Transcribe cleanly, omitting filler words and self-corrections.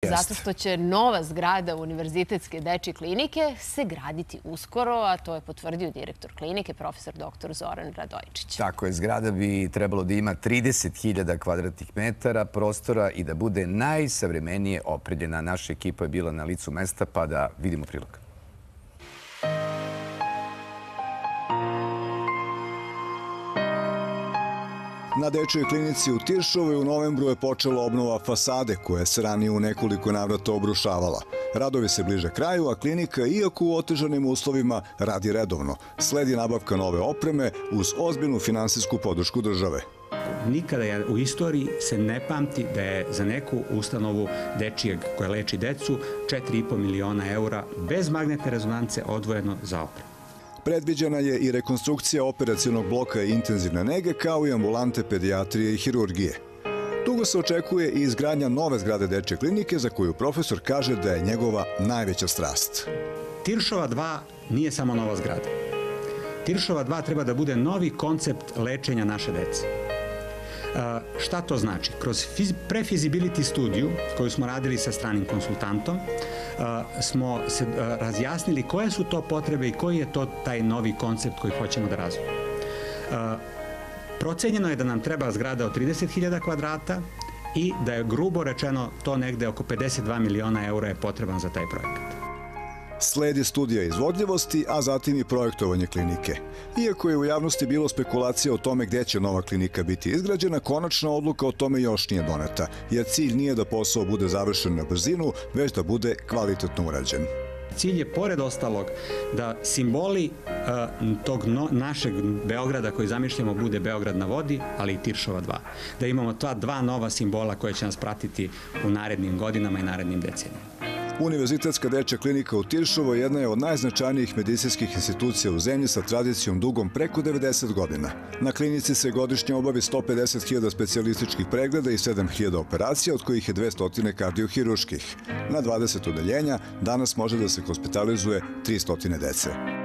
Zato što će nova zgrada Univerzitetske dečje klinike se graditi uskoro, a to je potvrdio direktor klinike, profesor dr. Zoran Radojičić. Tako je, zgrada bi trebalo da ima 30.000 kvadratnih metara prostora i da bude najsavremenije opremljena. Naša ekipa je bila na licu mesta, pa da vidimo prilog. Na dečjoj klinici u Tiršovoj u novembru je počela obnova fasade koja se ranije u nekoliko navrata obrušavala. Radovi se bliže kraju, a klinika, iako u otežanim uslovima, radi redovno. Sledi nabavka nove opreme uz ozbiljnu finansijsku podršku države. Nikada u istoriji se ne pamti da je za neku ustanovu dečijeg koja leči decu 4,5 miliona eura bez magnetne rezonance odvojeno za opremu. Predviđena je i rekonstrukcija operacionog bloka intenzivne nege kao i ambulante pedijatrije i hirurgije. Dugo se očekuje i izgradnja nove zgrade dečje klinike za koju profesor kaže da je njegova najveća strast. Tiršova 2 nije samo nova zgrada. Tiršova 2 treba da bude novi koncept lečenja naše dece. Šta to znači? Kroz pre-feasibility studiju koju smo radili sa stranim konsultantom smo se razjasnili koje su to potrebe i koji je to taj novi koncept koji hoćemo da razvijemo. Procenjeno je da nam treba zgrada od 30.000 kvadrata i da je grubo rečeno to negde oko 52 miliona eura je potreban za taj projekat. Sledi studija izvodljivosti, a zatim i projektovanje klinike. Iako je u javnosti bilo spekulacija o tome gde će nova klinika biti izgrađena, konačna odluka o tome još nije doneta, jer cilj nije da posao bude završen na brzinu, već da bude kvalitetno urađen. Cilj je, pored ostalog, da simboli tog našeg Beograda koji zamišljamo bude Beograd na vodi, ali i Tiršova 2. Da imamo ta dva nova simbola koje će nas pratiti u narednim godinama i narednim decenijama. Univerzitetska dečja klinika u Tiršovoj jedna je od najznačajnijih medicinskih institucija u zemlji sa tradicijom dugom preko 90 godina. Na klinici se godišnje obavi 150.000 specijalističkih pregleda i 7.000 operacija, od kojih je 200 kardiohirurških. Na 20 odeljenja danas može da se hospitalizuje 300 dece.